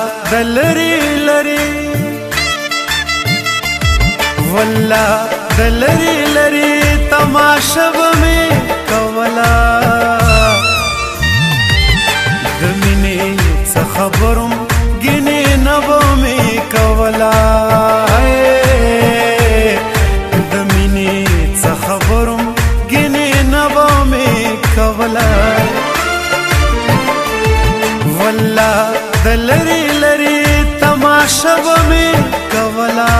دلری لری والله دلری لری تماشا بمی کولا دمینی څه خبرم گینی نبمی کولا دمینی څه خبرم گینی نبمی کولا والله دلری لری تماشا بمی کولا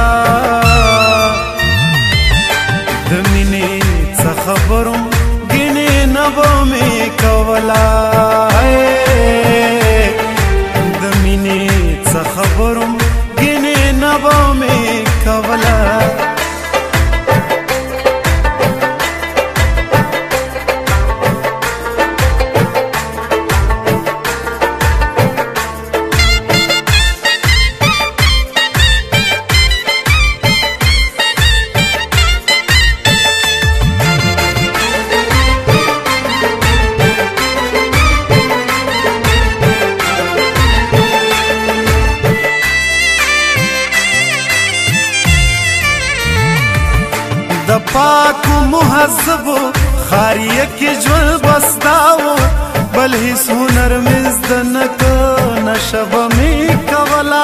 دمینی څه خبرم گینی نبمی کولا دمینی څه خبرم گینی نبمی کولا د پاکو مهذبو خاریه کې ژوند بسداو بل هیڅ هنر مې زده نه که نشه به مې کولا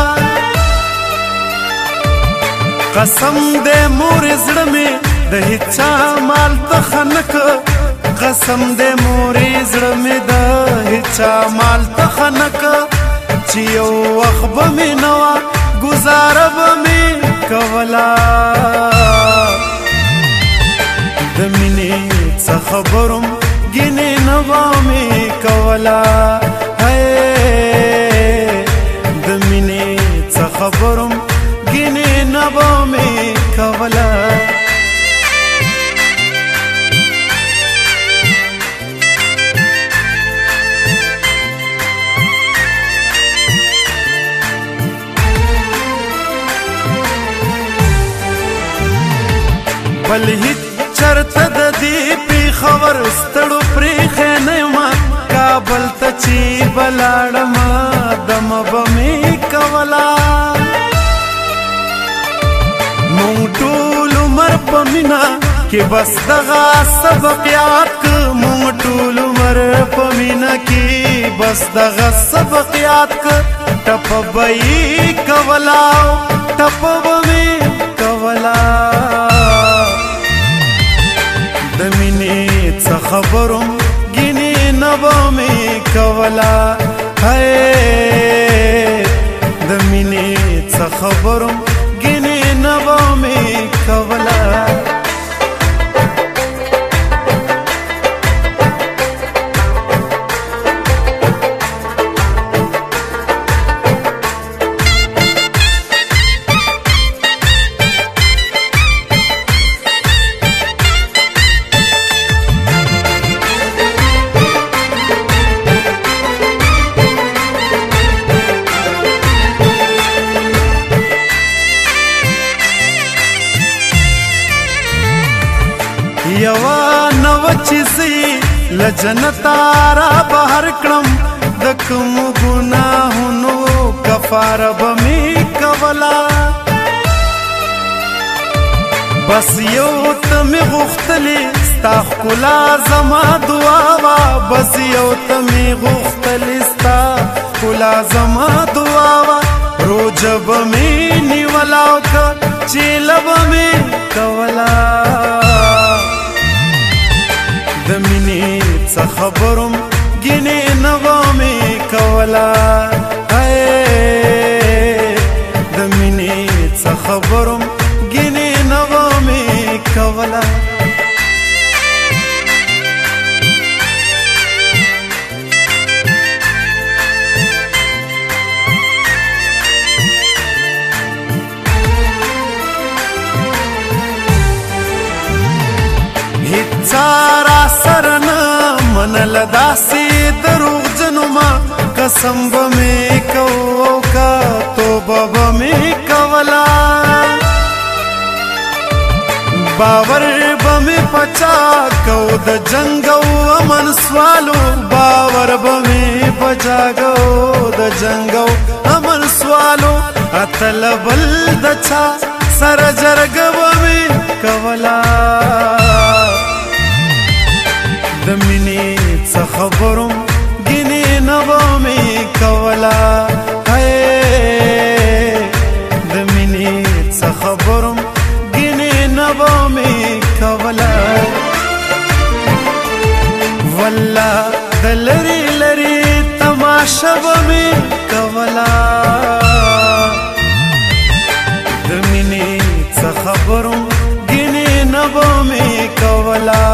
قسم دی مورې زړه مې د هېچا مال څخه نه که قسم دی مورې زړه مې د هېچا مال څخه نه که چې یو وخت به مې نه وه ګزاره به مې کولا دمینی څه خبرم گینی نبمی کولا دمینی څه خبرم گینی نبمی کولا بل هیڅ چرته د دې پیښور ستړو پرېښی نه یم کابل ته چې بلاړم دمه به مې کولا مونږ ټول عمر په مینه کې بس دغه سبق یاد که مونږ ټول عمر په مینه کې بس دغه سبق یاد که ټپه به یې کولا ټپه به مې کولا دمینی څه خبرم گینی نبمی کولا دمینی څه خبرم گینی نبمی کولا یوا نو چیزی لجنتا را بهر کړم د کوم ګناهونو کفاره به مې کولا بس یو ته مې غوښتلې ستا ښکلا زما دعا وه بس یو ته مې غوښتلې ستا ښکلا زما دعا وه روژه به مې نیوله او که چیله به مې کولا دمینی څه خبرم گینی نبمی کولا دمینی څه خبرم گینی نبمی کولا هیڅارا سره نه منله داسې دروغجنو ما قسم به مې کوو او که توبه به مې کولا باور به مې په چا کو د جنګ او امن سوالو باور به مې په چا کو د جنګ او سوالو اتل بل دچا سر جرګ ومه کولا د مینې څه خبروم ګینه نو مې کولا د مینې څه خبروم ګینه نو مې کولا والله دلری لری تماشا ومه کولا د مینې څه خبروم ګینه نو مې کولا